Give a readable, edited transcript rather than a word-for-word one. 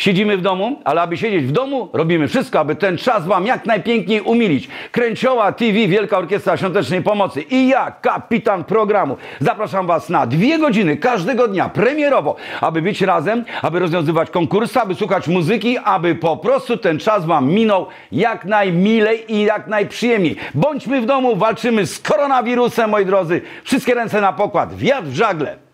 Siedzimy w domu, ale aby siedzieć w domu, robimy wszystko, aby ten czas wam jak najpiękniej umilić. Kręcioła TV, Wielka Orkiestra Świątecznej Pomocy i ja, kapitan programu, zapraszam was na 2 godziny każdego dnia, premierowo, aby być razem, aby rozwiązywać konkursy, aby słuchać muzyki, aby po prostu ten czas wam minął jak najmilej i jak najprzyjemniej. Bądźmy w domu, walczymy z koronawirusem, moi drodzy. Wszystkie ręce na pokład, wiatr w żagle.